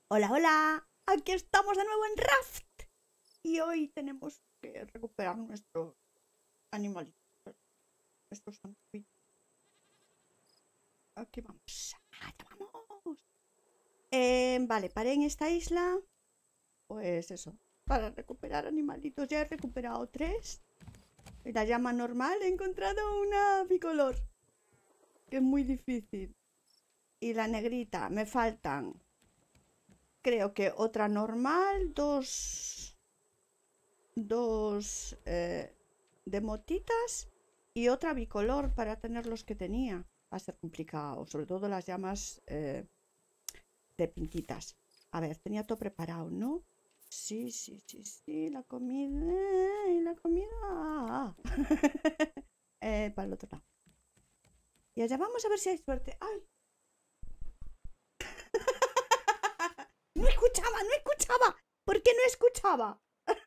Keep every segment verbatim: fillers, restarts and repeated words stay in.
Hola, hola, aquí estamos de nuevo en Raft y hoy tenemos que recuperar nuestros animalitos, nuestros anfibios. Aquí vamos, allá vamos. Eh, vale, paré en esta isla, pues eso, para recuperar animalitos. Ya he recuperado tres. En la llama normal he encontrado una bicolor, que es muy difícil. Y la negrita, me faltan, creo que otra normal, dos... dos eh, de motitas y otra bicolor para tener los que tenía. Va a ser complicado, sobre todo las llamas eh, de pintitas. A ver, tenía todo preparado, ¿no? Sí, sí, sí, sí, la comida y la comida. eh, para el otro lado. Y allá vamos a ver si hay suerte. ¡Ay! No escuchaba, no escuchaba. ¿Por qué no escuchaba?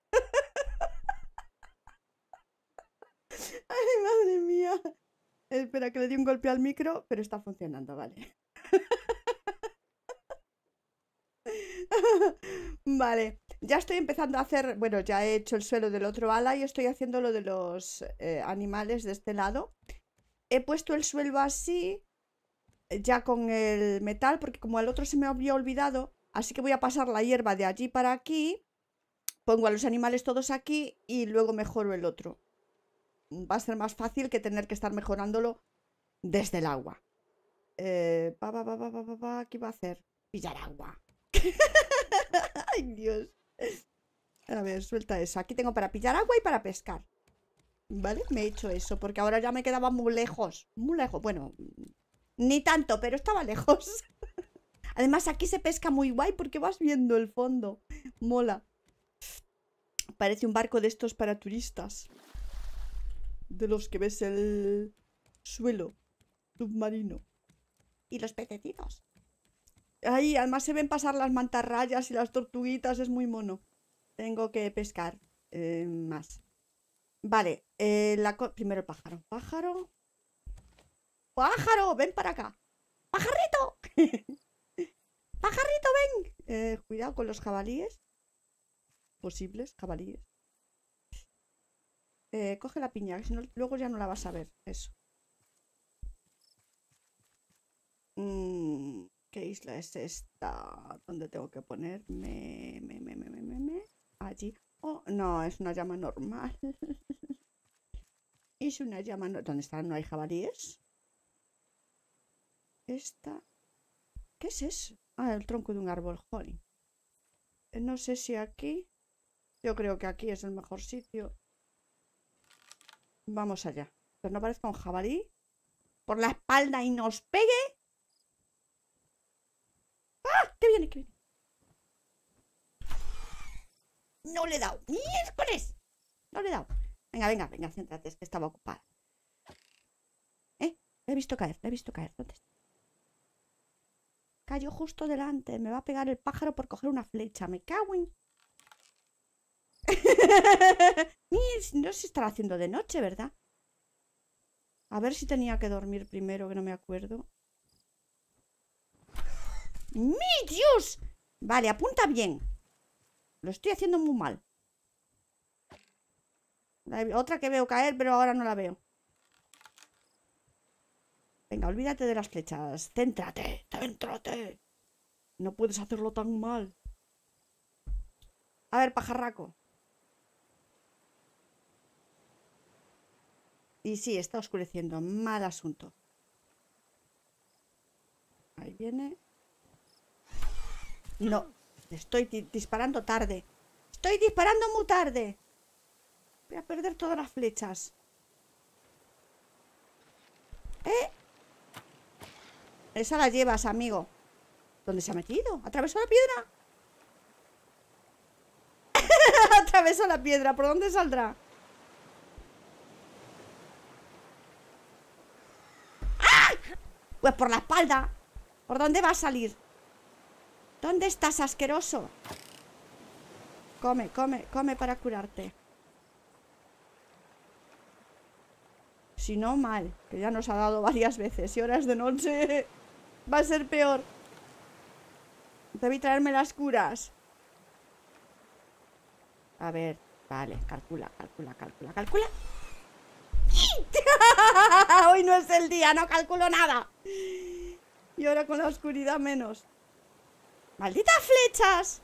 Ay, madre mía. Espera, que le di un golpe al micro, pero está funcionando, vale. Vale, ya estoy empezando a hacer, bueno, ya he hecho el suelo del otro ala y estoy haciendo lo de los eh, animales de este lado. He puesto el suelo así, ya con el metal, porque como el otro se me había olvidado, así que voy a pasar la hierba de allí para aquí, pongo a los animales todos aquí y luego mejoro el otro. Va a ser más fácil que tener que estar mejorándolo desde el agua. Eh, pa, pa, pa, pa, pa, pa, ¿qué va a hacer? Pillar agua. Ay, Dios. A ver, suelta eso. Aquí tengo para pillar agua y para pescar. ¿Vale? Me he hecho eso, porque ahora ya me quedaba muy lejos. Muy lejos. Bueno, ni tanto, pero estaba lejos. Además, aquí se pesca muy guay porque vas viendo el fondo. Mola. Parece un barco de estos para turistas. De los que ves el suelo submarino. Y los pececitos. Ahí, además se ven pasar las mantarrayas y las tortuguitas. Es muy mono. Tengo que pescar eh, más. Vale, eh, la primero el pájaro. Pájaro. ¡Pájaro! ¡Ven para acá! ¡Pajarrito! ¡Pajarrito, ven! Eh, cuidado con los jabalíes. Posibles jabalíes. Eh, coge la piña, que si no, luego ya no la vas a ver. Eso. Mm, ¿qué isla es esta? ¿Dónde tengo que ponerme? Me, me, me, me, me, me. Allí. Oh, no, es una llama normal. Es una llama normal. ¿Dónde están? ¿No hay jabalíes? Esta. ¿Qué es eso? Ah, el tronco de un árbol, jolín. No sé si aquí. Yo creo que aquí es el mejor sitio. Vamos allá. Pero no parezca un jabalí. Por la espalda y nos pegue. ¡Ah! ¡Que viene, que viene! No le he dado. ¡Miércoles! No le he dado. Venga, venga, venga, céntrate, es que estaba ocupada. ¿Eh? Le he visto caer, le he visto caer. ¿Dónde está? Cayó justo delante. Me va a pegar el pájaro por coger una flecha. Me cago en... No se estará haciendo de noche, ¿verdad? A ver si tenía que dormir primero, que no me acuerdo. ¡Mi Dios! Vale, apunta bien. Lo estoy haciendo muy mal. Otra que veo caer, pero ahora no la veo. Venga, olvídate de las flechas. Céntrate, céntrate. No puedes hacerlo tan mal. A ver, pajarraco. Y sí, está oscureciendo. Mal asunto. Ahí viene. No, estoy disparando tarde. Estoy disparando muy tarde. Voy a perder todas las flechas. ¿Eh? Esa la llevas, amigo. ¿Dónde se ha metido? ¿Atravesó la piedra? Atravesó la piedra. ¿Por dónde saldrá? ¡Ah! Pues por la espalda. ¿Por dónde va a salir? ¿Dónde estás, asqueroso? Come, come, come para curarte. Si no, mal. Que ya nos ha dado varias veces. Y ahora es de noche. Va a ser peor. Debí traerme las curas. A ver, vale, calcula, calcula, calcula, calcula. Hoy no es el día, no calculo nada. Y ahora con la oscuridad menos. ¡Malditas flechas!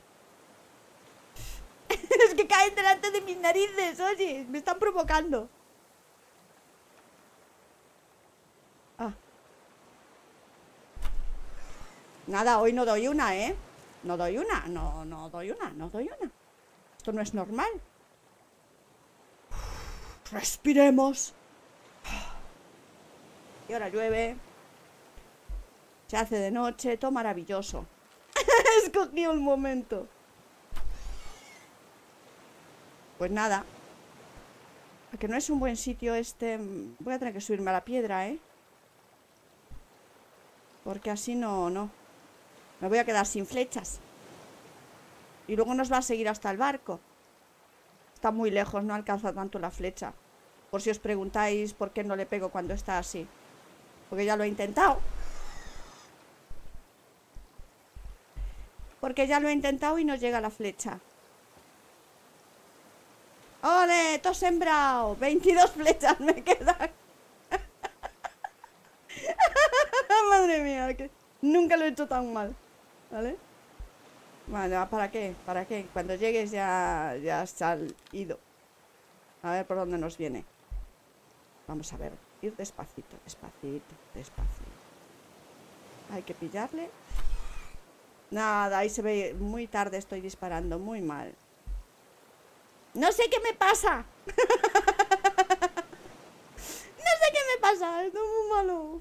Es que caen delante de mis narices, oye, me están provocando. Ah. Nada, hoy no doy una, ¿eh? No doy una, no, no doy una, no doy una. Esto no es normal. Respiremos. Y ahora llueve. Se hace de noche, todo maravilloso. Escogí un momento. Pues nada. Que no es un buen sitio este. Voy a tener que subirme a la piedra, ¿eh? Porque así no, no. Me voy a quedar sin flechas. Y luego nos va a seguir hasta el barco. Está muy lejos, no alcanza tanto la flecha. Por si os preguntáis por qué no le pego cuando está así. Porque ya lo he intentado. Porque ya lo he intentado y no llega la flecha. ¡Ole! ¡Todo sembrado! veintidós flechas me quedan. Madre mía, que nunca lo he hecho tan mal. ¿Vale? Bueno, ¿para qué? ¿Para qué? Cuando llegues ya, ya has ido. A ver por dónde nos viene. Vamos a ver. Ir despacito, despacito, despacito. Hay que pillarle. Nada, ahí se ve. Muy tarde estoy disparando, muy mal. No sé qué me pasa. No sé qué me pasa. Esto es muy malo.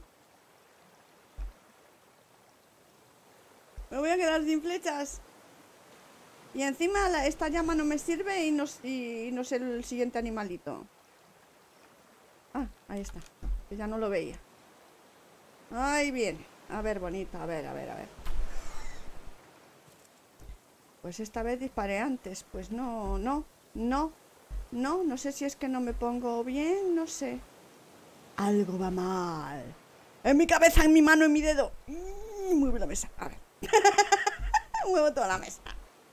Me voy a quedar sin flechas. Y encima la, esta llama no me sirve y no, y, y no sé el siguiente animalito. Ah, ahí está. Que ya no lo veía. Ahí viene. A ver, bonita. A ver, a ver, a ver. Pues esta vez disparé antes. Pues no, no, no. No, no sé si es que no me pongo bien. No sé. Algo va mal. En mi cabeza, en mi mano, en mi dedo. Mueve la mesa. A ver. Muevo toda la mesa.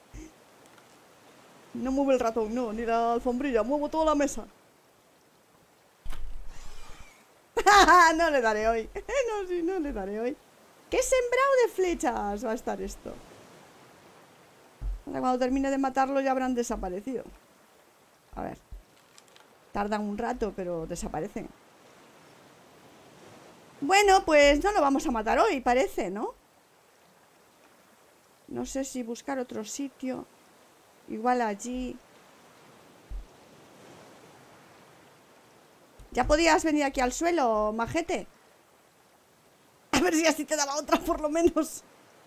No muevo el ratón, no, ni la alfombrilla. Muevo toda la mesa. No le daré hoy. No, sí, no le daré hoy. ¿Qué sembrado de flechas va a estar esto? Ahora cuando termine de matarlo ya habrán desaparecido. A ver. Tardan un rato, pero desaparecen. Bueno, pues no lo vamos a matar hoy, parece, ¿no? No sé si buscar otro sitio. Igual allí. Ya podías venir aquí al suelo, majete. A ver si así te daba otra por lo menos.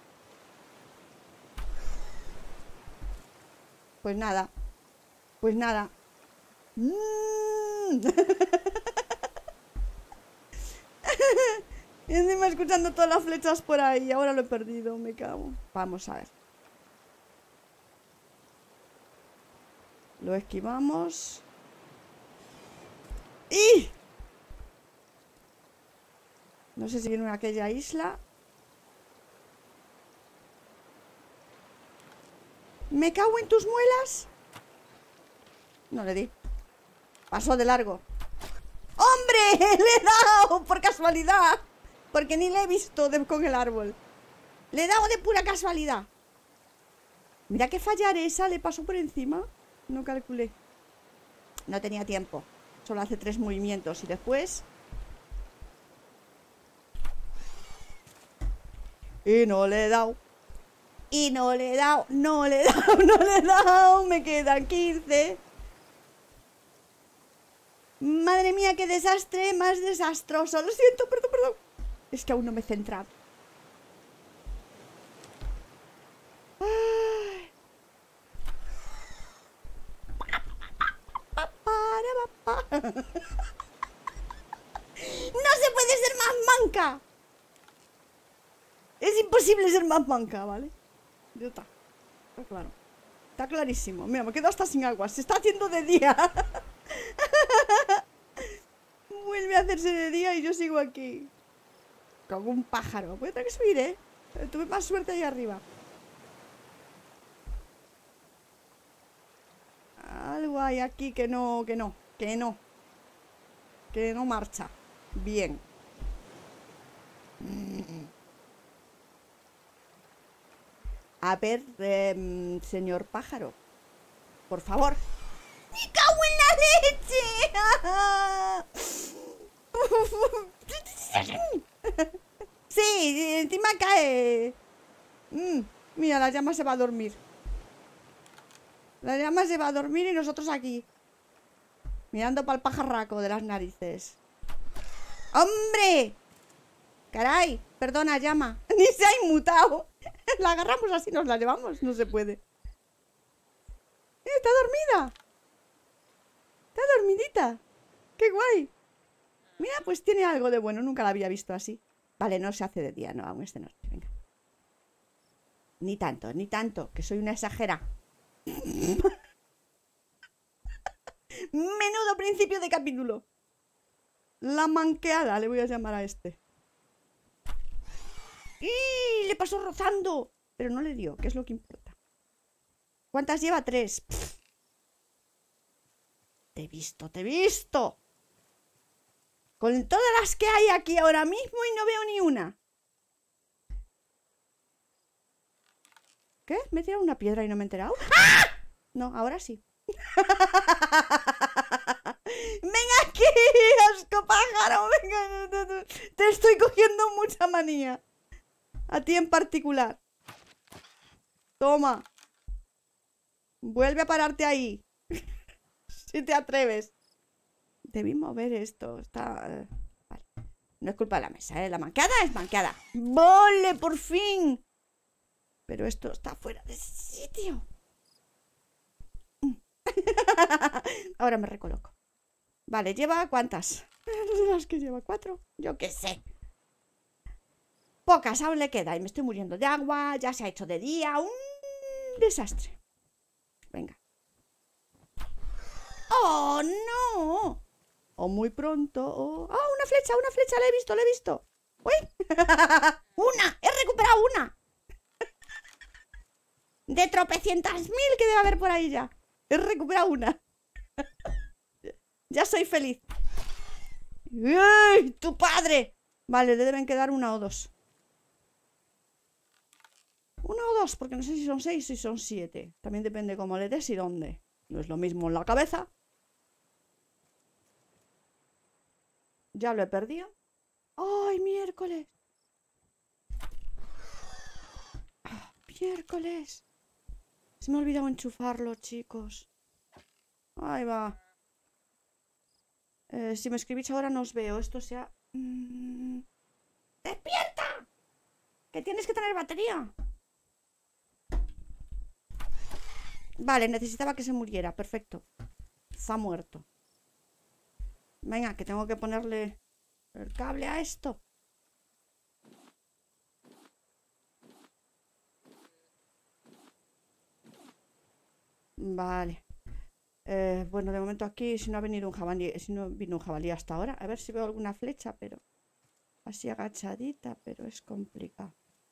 Pues nada. Pues nada. Mm. Y encima escuchando todas las flechas por ahí. Ahora lo he perdido, me cago. Vamos a ver. Lo esquivamos. ¡Y! No sé si viene a aquella isla. ¿Me cago en tus muelas? No le di. Pasó de largo. ¡Hombre! ¡Le he dado! Por casualidad. Porque ni le he visto de, con el árbol. Le he dado de pura casualidad. Mira que fallar esa le pasó por encima. No calculé. No tenía tiempo. Solo hace tres movimientos. Y después... Y no le he dado. Y no le he dado. No le he dado. No le he dado. Me quedan quince. Madre mía, qué desastre más desastroso. Lo siento, perdón, perdón. Es que aún no me he centrado. Ay. No se puede ser más manca. Es imposible ser más manca, ¿vale? Ya está. Está claro. Está clarísimo. Mira, me quedo hasta sin agua. Se está haciendo de día. Vuelve a hacerse de día y yo sigo aquí. Como un pájaro. Voy a tener que subir, ¿eh? Tuve más suerte ahí arriba. Algo hay aquí que no, que no, que no. Que no marcha. Bien. A ver, eh, señor pájaro. Por favor. ¡Me cago en la leche! Sí, encima cae. Mm, mira, la llama se va a dormir. La llama se va a dormir y nosotros aquí. Mirando para el pajarraco de las narices. ¡Hombre! Caray, perdona, llama. Ni se ha inmutado. La agarramos así, nos la llevamos. No se puede. Eh, está dormida. Está dormidita. Qué guay. Mira, pues tiene algo de bueno. Nunca la había visto así. Vale, no se hace de día, no, aún es de noche. Venga. Ni tanto, ni tanto, que soy una exagera. Menudo principio de capítulo. La manqueada le voy a llamar a este. ¡Y! Le pasó rozando. Pero no le dio, que es lo que importa. ¿Cuántas lleva? Tres. Pff. Te he visto, te he visto. Con todas las que hay aquí ahora mismo y no veo ni una. ¿Qué? ¿Me he tirado una piedra y no me he enterado? ¡Ah! No, ahora sí. ¡Ven aquí, asco pájaro! Venga, te estoy cogiendo mucha manía. A ti en particular. Toma. Vuelve a pararte ahí. Si te atreves. Debí mover esto. Está... Uh, vale. No es culpa de la mesa, ¿eh? La manqueada es manqueada. ¡Vole, por fin! Pero esto está fuera de sitio. Ahora me recoloco. Vale, ¿lleva cuántas? No sé las que lleva, ¿cuatro? Yo qué sé. Pocas aún le queda y me estoy muriendo de agua. Ya se ha hecho de día. Un desastre. Venga. ¡Oh, no! O muy pronto o... ¡Ah, una flecha, una flecha! ¡La he visto, la he visto! ¡Uy! ¡Una! ¡He recuperado una! De tropecientas mil que debe haber por ahí ya. He recuperado una. Ya soy feliz. ¡Uy! ¡Tu padre! Vale, le deben quedar una o dos. Una o dos, porque no sé si son seis o si son siete. También depende cómo le des y dónde. No es lo mismo en la cabeza. Ya lo he perdido. ¡Ay, miércoles! ¡Ah, miércoles! Se me ha olvidado enchufarlo, chicos. Ahí va. Eh, si me escribís ahora no os veo. Esto sea... Mm... ¡Despierta! Que tienes que tener batería. Vale, necesitaba que se muriera. Perfecto. Está muerto. Venga, que tengo que ponerle el cable a esto. Vale. Eh, bueno, de momento aquí, si no ha venido un jabalí, si no vino un jabalí hasta ahora. A ver si veo alguna flecha, pero así agachadita, pero es complicado.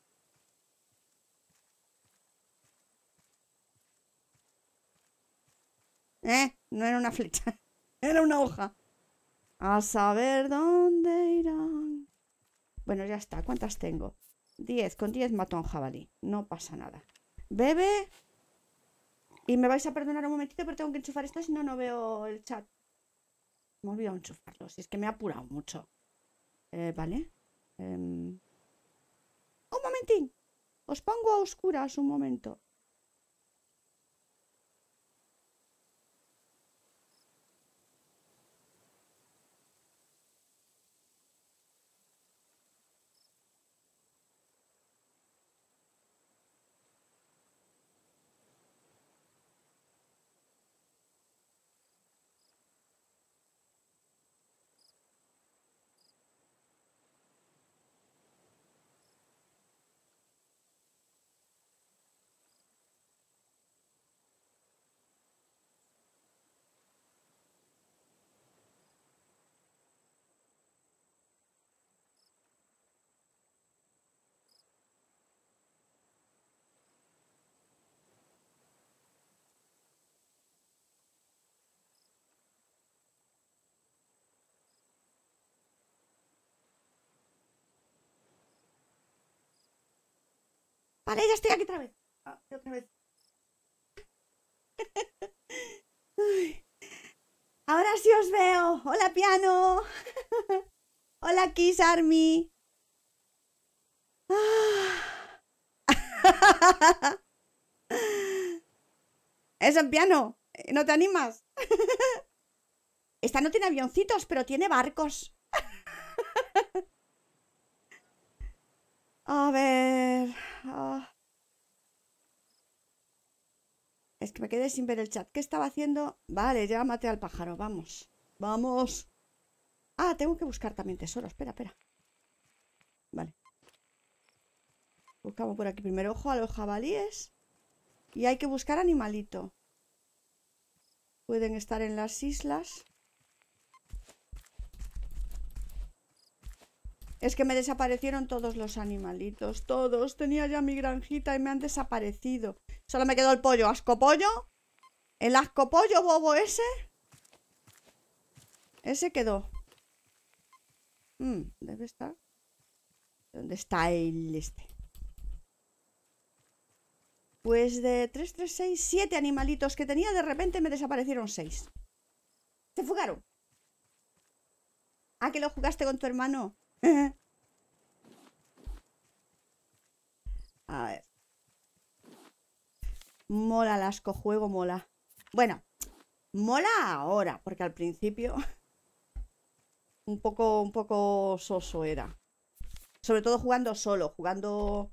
Eh, no era una flecha, era una hoja. A saber dónde irán. Bueno, ya está. ¿Cuántas tengo? diez. Con diez mato a un jabalí. No pasa nada. Bebe. Y me vais a perdonar un momentito, pero tengo que enchufar esto, si no, no veo el chat. Me he olvidado enchufarlo. Si es que me ha apurado mucho. Eh, vale. Eh... Un momentín. Os pongo a oscuras un momento. Vale, ya estoy aquí otra vez. Ah, otra vez. Ahora sí os veo. Hola, piano. Hola, Kiss Army. Eso en piano. ¿No te animas? Esta no tiene avioncitos, pero tiene barcos. A ver. Oh. Es que me quedé sin ver el chat. ¿Qué estaba haciendo? Vale, ya maté al pájaro. Vamos. Vamos. Ah, tengo que buscar también tesoro. Espera, espera. Vale. Buscamos por aquí primero. Ojo a los jabalíes. Y hay que buscar animalito. Pueden estar en las islas. Es que me desaparecieron todos los animalitos. Todos. Tenía ya mi granjita y me han desaparecido. Solo me quedó el pollo. ¿Asco pollo? El asco pollo bobo ese. Ese quedó. Hmm, debe estar. ¿Dónde está el este? Pues de tres, tres, seis, siete animalitos que tenía, de repente me desaparecieron seis. Se fugaron. ¿Ah, que lo jugaste con tu hermano? A ver. Mola el asco juego, mola. Bueno, mola ahora, porque al principio un poco, un poco soso era. Sobre todo jugando solo, jugando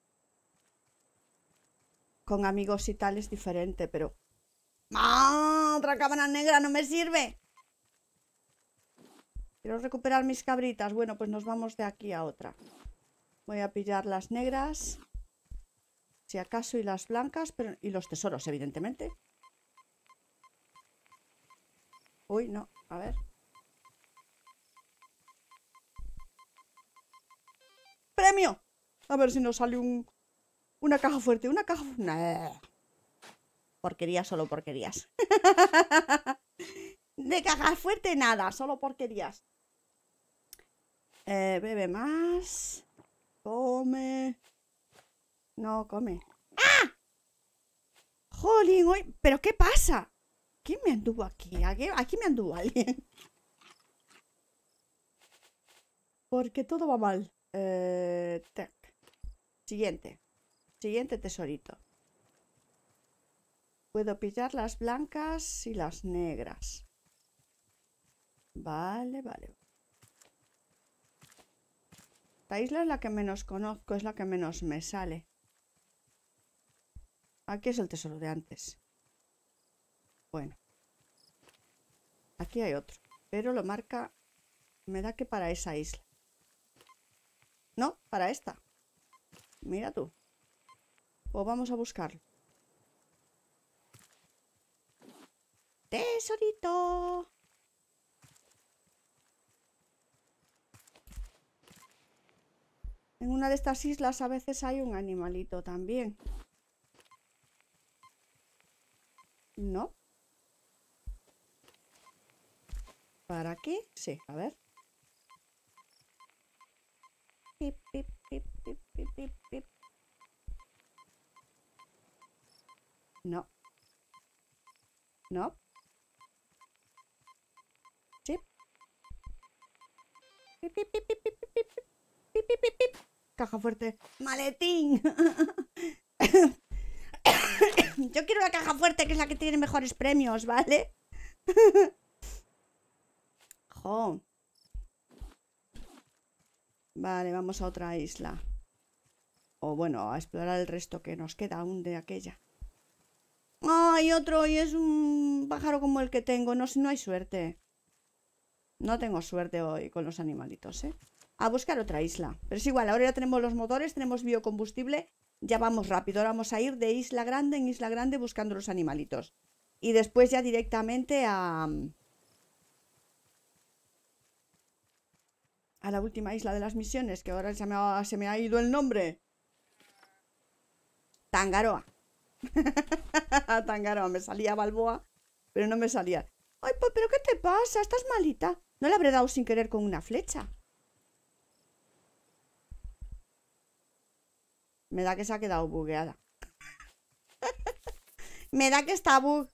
con amigos y tal es diferente, pero... ¡Ah! Otra cámara negra no me sirve. Quiero recuperar mis cabritas. Bueno, pues nos vamos de aquí a otra. Voy a pillar las negras. Si acaso y las blancas, pero... y los tesoros, evidentemente. Uy, no, a ver. ¡Premio! A ver si nos sale un... una caja fuerte, una caja... Nah. Porquerías, solo porquerías. De caja fuerte nada, solo porquerías. Eh, bebe más. Come. No, come. ¡Ah! ¡Jolín! Hoy... ¿Pero qué pasa? ¿Quién me anduvo aquí? ¿Aquí, aquí me anduvo alguien? Porque todo va mal. Eh, tac. Siguiente. Siguiente tesorito. Puedo pillar las blancas y las negras. Vale, vale. Esta isla es la que menos conozco, es la que menos me sale. Aquí es el tesoro de antes. Bueno. Aquí hay otro. Pero lo marca... me da que para esa isla. No, para esta. Mira tú. Pues vamos a buscarlo. Tesorito. En una de estas islas a veces hay un animalito también. ¿No? ¿Para aquí? Sí, a ver. Pip, pip, pip, pip, pip, pip, pip. No. No. Sí. Pip, pip, pip, pip, pip, pip, pip, pip, pip, pip. Caja fuerte. ¡Maletín! Yo quiero la caja fuerte, que es la que tiene mejores premios, ¿vale? Jo. Vale, vamos a otra isla. O bueno, a explorar el resto que nos queda aún de aquella. ¡Ay, otro! Y es un pájaro como el que tengo. No, no hay suerte. No tengo suerte hoy con los animalitos, ¿eh? A buscar otra isla. Pero es igual, ahora ya tenemos los motores, tenemos biocombustible. Ya vamos rápido. Ahora vamos a ir de isla grande en isla grande buscando los animalitos. Y después ya directamente a... a la última isla de las misiones, que ahora se me ha, se me ha ido el nombre. Tangaroa. Tangaroa, me salía Balboa, pero no me salía. Ay, pues, ¿pero qué te pasa? ¿Estás malita? No le habré dado sin querer con una flecha. Me da que se ha quedado bugueada. Me da que está bug.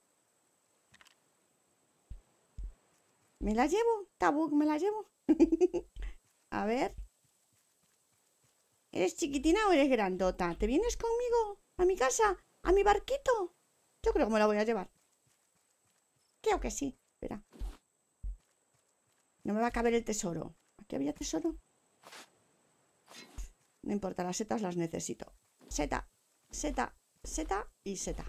¿Me la llevo? ¿Está bug? ¿Me la llevo? A ver. ¿Eres chiquitina o eres grandota? ¿Te vienes conmigo? ¿A mi casa? ¿A mi barquito? Yo creo que me la voy a llevar. Creo que sí. Espera. No me va a caber el tesoro. ¿Aquí había tesoro? No importa, las setas las necesito. Seta, seta, seta y seta.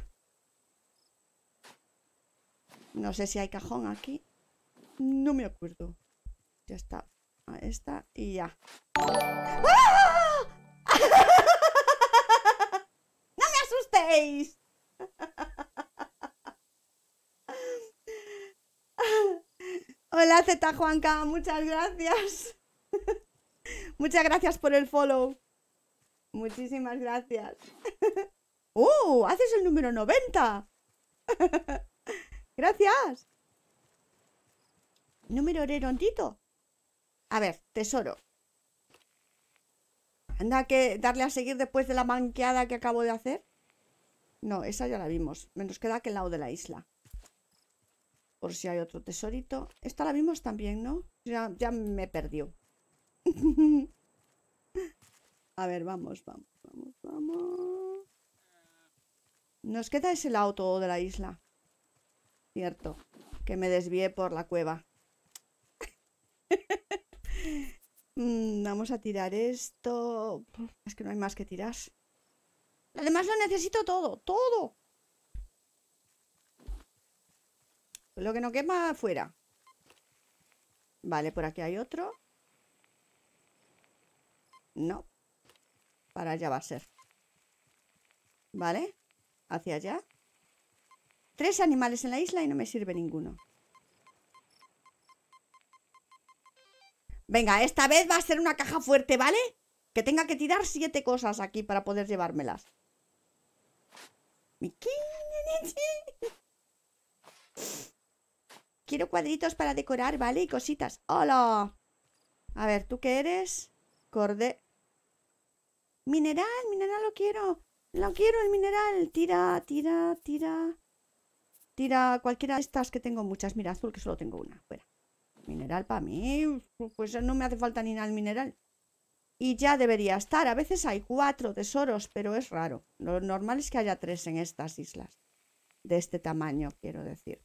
No sé si hay cajón aquí. No me acuerdo. Ya está. A esta y ya. ¡Ah! ¡No me asustéis! Hola Z Juanca, muchas gracias. Muchas gracias por el follow. Muchísimas gracias. ¡Uh! Haces el número noventa. Gracias. Número redondito. A ver, tesoro. Anda que darle a seguir después de la manqueada que acabo de hacer. No, esa ya la vimos. Menos queda aquel lado de la isla. Por si hay otro tesorito. Esta la vimos también, ¿no? Ya, ya me perdió. A ver, vamos, vamos, vamos, vamos. Nos queda ese lado todo de la isla. Cierto. Que me desvié por la cueva. mm, vamos a tirar esto. Es que no hay más que tirar. Además lo necesito todo, todo. Lo que no quema fuera. Vale, por aquí hay otro. No. Para allá va a ser. Vale. Hacia allá. Tres animales en la isla y no me sirve ninguno. Venga, esta vez va a ser una caja fuerte, ¿vale? Que tenga que tirar siete cosas aquí para poder llevármelas. Quiero cuadritos para decorar, ¿vale? Y cositas. ¡Hola! A ver, ¿tú qué eres? Corde... Mineral, mineral lo quiero. Lo quiero el mineral. Tira, tira, tira. Tira cualquiera de estas que tengo muchas. Mira, azul que solo tengo una. Fuera. Mineral para mí. Pues no me hace falta ni nada el mineral. Y ya debería estar. A veces hay cuatro tesoros, pero es raro. Lo normal es que haya tres en estas islas. De este tamaño, quiero decir.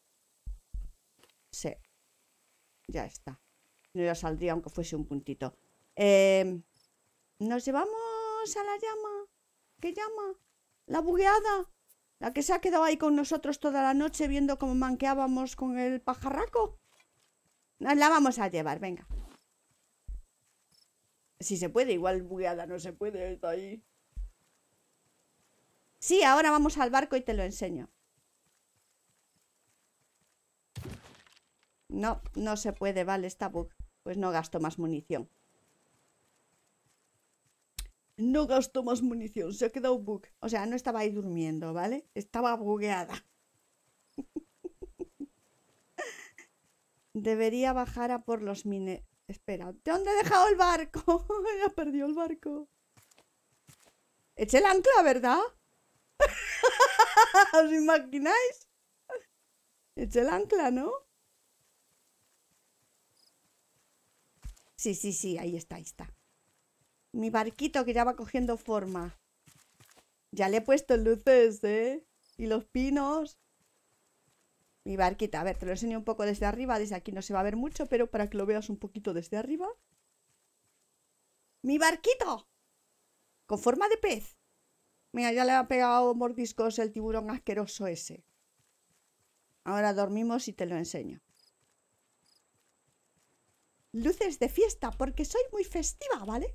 Sí. Ya está. No ya saldría aunque fuese un puntito. Eh, Nos llevamos a la llama. ¿Qué llama? La bugueada. La que se ha quedado ahí con nosotros toda la noche viendo cómo manqueábamos con el pajarraco. Nos la vamos a llevar, venga. Si se puede, igual bugueada no se puede, está ahí. Sí, ahora vamos al barco y te lo enseño. No, no se puede, vale, está bug. Pues no gasto más munición. No gasto más munición, se ha quedado bug. O sea, no estaba ahí durmiendo, ¿vale? Estaba bugueada. Debería bajar a por los mine... Espera, ¿dónde he dejado el barco? Ya perdió el barco. Eché el ancla, ¿verdad? ¿Os imagináis? Eché el ancla, ¿no? Sí, sí, sí, ahí está, ahí está. Mi barquito que ya va cogiendo forma. Ya le he puesto luces, ¿eh? Y los pinos. Mi barquita, a ver, te lo enseño un poco desde arriba. Desde aquí no se va a ver mucho, pero para que lo veas un poquito desde arriba. ¡Mi barquito! Con forma de pez. Mira, ya le ha pegado mordiscos el tiburón asqueroso ese. Ahora dormimos y te lo enseño. Luces de fiesta, porque soy muy festiva, ¿vale?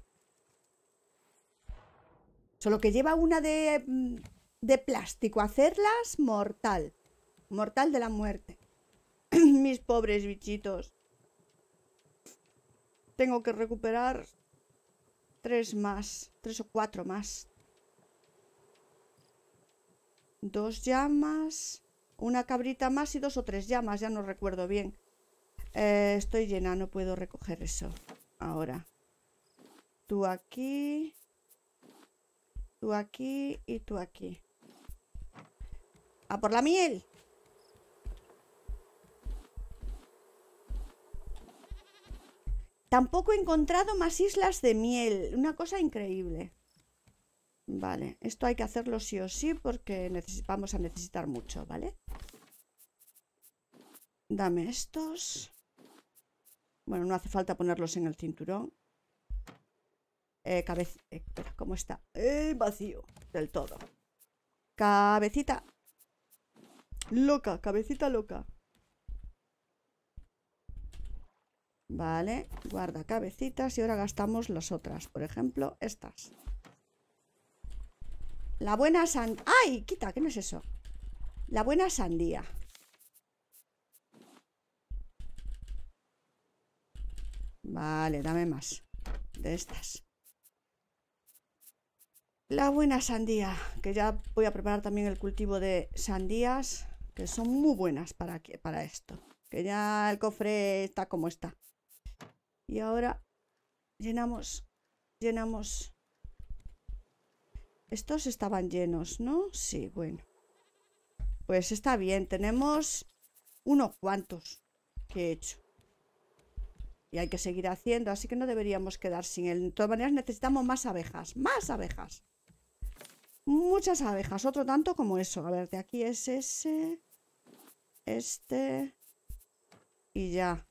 Solo que lleva una de, de plástico. Hacerlas mortal. Mortal de la muerte. Mis pobres bichitos. Tengo que recuperar tres más. Tres o cuatro más. Dos llamas. Una cabrita más y dos o tres llamas. Ya no recuerdo bien. Eh, estoy llena, no puedo recoger eso. Ahora. Tú aquí. Tú aquí y tú aquí. ¡A por la miel! Tampoco he encontrado más islas de miel. Una cosa increíble. Vale, esto hay que hacerlo sí o sí porque vamos a necesitar mucho, ¿vale? Dame estos. Bueno, no hace falta ponerlos en el cinturón. Eh, cabeza... Eh, espera, ¿cómo está? Eh, vacío del todo. Cabecita. Loca, cabecita loca. Vale, guarda cabecitas y ahora gastamos las otras. Por ejemplo, estas. La buena sandía. ¡Ay! Quita, ¿qué no es eso? La buena sandía. Vale, dame más de estas. La buena sandía, que ya voy a preparar también el cultivo de sandías, que son muy buenas para, para esto. Que ya el cofre está como está. Y ahora llenamos, llenamos. Estos estaban llenos, ¿no? Sí, bueno. Pues está bien, tenemos unos cuantos que he hecho. Y hay que seguir haciendo, así que no deberíamos quedar sin él. De todas maneras necesitamos más abejas, más abejas. Muchas abejas, otro tanto como eso. A ver, de aquí es ese, este y ya.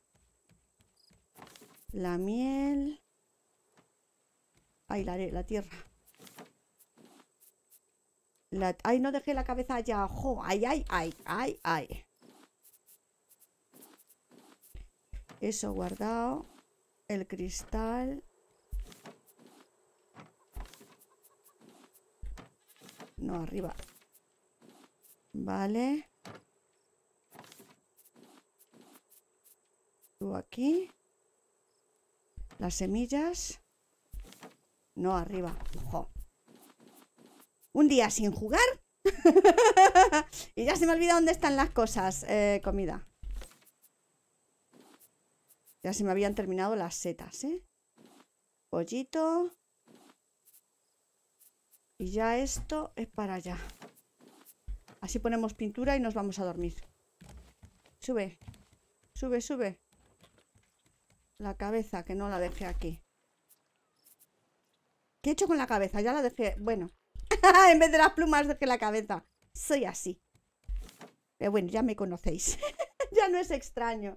La miel. Ay, la, la tierra. La, ay, no dejé la cabeza allá. ¡Jo! Ay, ay, ay, ay, ay. Eso guardado. El cristal. No, arriba. Vale. Tú aquí. Las semillas. No, arriba. Ojo. Un día sin jugar. Y ya se me olvida dónde están las cosas. Eh, comida. Ya se me habían terminado las setas, ¿eh? Pollito. Y ya esto es para allá. Así ponemos pintura y nos vamos a dormir. Sube. Sube, sube. La cabeza, que no la dejé aquí. ¿Qué he hecho con la cabeza? Ya la dejé. Bueno. En vez de las plumas dejé la cabeza. Soy así. Pero bueno, ya me conocéis. Ya no es extraño.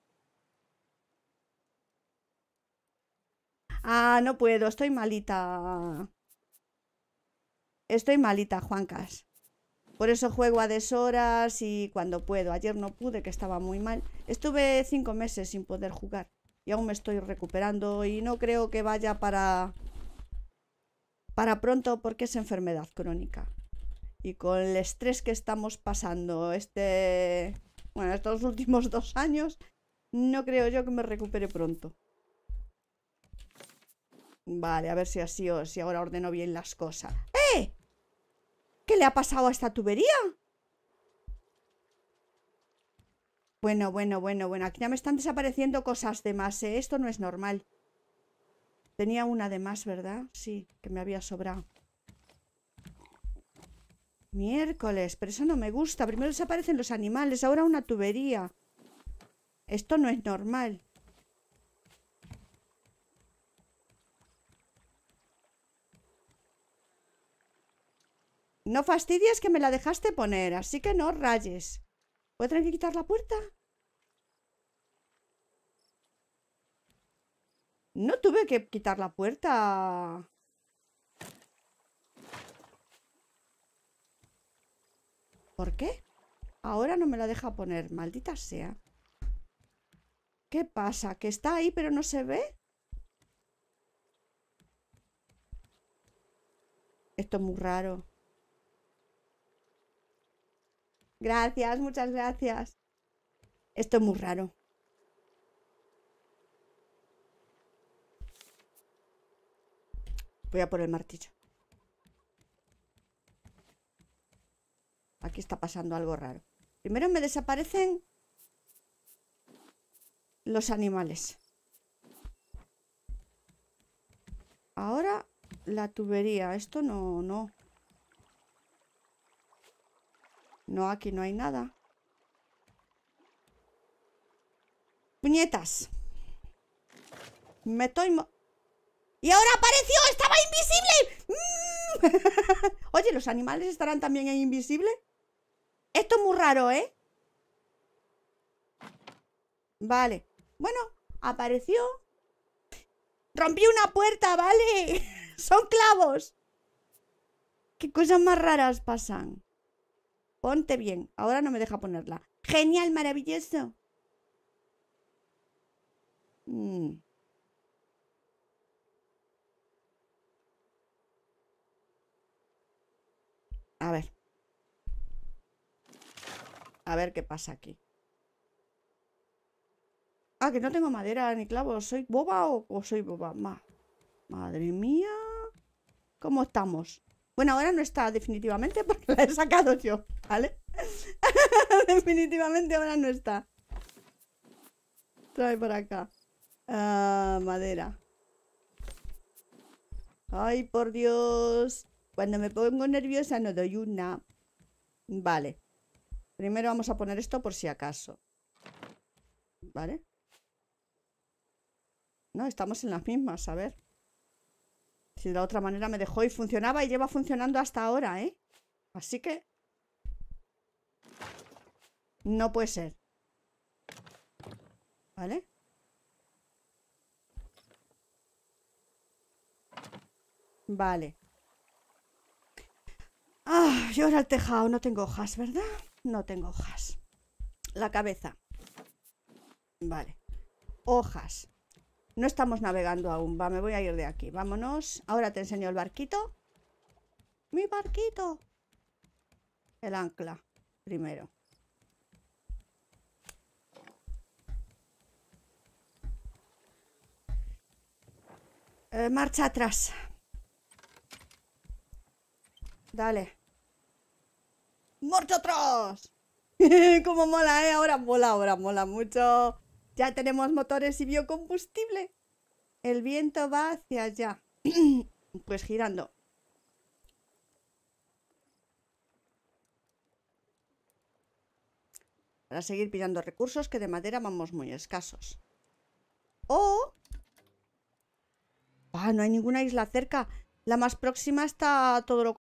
Ah, no puedo. Estoy malita. Estoy malita, Juancas. Por eso juego a deshoras y cuando puedo. Ayer no pude, que estaba muy mal. Estuve cinco meses sin poder jugar. Y aún me estoy recuperando. Y no creo que vaya para... Para pronto porque es enfermedad crónica. Y con el estrés que estamos pasando este... Bueno, estos últimos dos años, no creo yo que me recupere pronto. Vale, a ver si así o si ahora ordeno bien las cosas. ¡Eh! ¿Qué le ha pasado a esta tubería? Bueno, bueno, bueno, bueno. Aquí ya me están desapareciendo cosas de más, ¿eh? Esto no es normal. Tenía una de más, ¿verdad? Sí, que me había sobrado. Miércoles, pero eso no me gusta. Primero desaparecen los animales, ahora una tubería. Esto no es normal. No fastidies que me la dejaste poner, así que no rayes. ¿Voy a tener que quitar la puerta? No tuve que quitar la puerta. ¿Por qué? Ahora no me la deja poner, maldita sea. ¿Qué pasa? ¿Que está ahí pero no se ve? Esto es muy raro. Gracias, muchas gracias. Esto es muy raro. Voy a por el martillo. Aquí está pasando algo raro. Primero me desaparecen los animales. Ahora la tubería. Esto no, no. No, aquí no hay nada. Puñetas. Me estoy... mo- ¡Y ahora apareció! ¡Estaba invisible! ¡Mm! Oye, ¿los animales estarán también en invisible? Esto es muy raro, ¿eh? Vale. Bueno, apareció. Rompí una puerta, ¿vale? Son clavos. ¿Qué cosas más raras pasan? Ponte bien. Ahora no me deja ponerla. Genial, maravilloso. Mm. A ver. A ver qué pasa aquí. Ah, que no tengo madera ni clavos. ¿Soy boba o, o soy boba? Ma- Madre mía. ¿Cómo estamos? Bueno, ahora no está definitivamente porque la he sacado yo, ¿vale? Definitivamente ahora no está. Trae por acá. Ah, madera. Ay, por Dios. Cuando me pongo nerviosa no doy una. Vale. Primero vamos a poner esto por si acaso. ¿Vale? No, estamos en las mismas, a ver. Si de la otra manera me dejó y funcionaba y lleva funcionando hasta ahora, ¿eh? Así que... no puede ser. ¿Vale? Vale. Ah, y ahora el tejado. No tengo hojas, ¿verdad? No tengo hojas. La cabeza. Vale. Hojas. No estamos navegando aún. Va, me voy a ir de aquí. Vámonos. Ahora te enseño el barquito. ¡Mi barquito! El ancla. Primero. Eh, marcha atrás. Dale. ¡Marcha atrás! ¡Cómo mola, eh! Ahora mola, ahora mola mucho. Ya tenemos motores y biocombustible. El viento va hacia allá. Pues girando. Para seguir pillando recursos que de madera vamos muy escasos. ¡Oh! Ah, no hay ninguna isla cerca. La más próxima está todo lo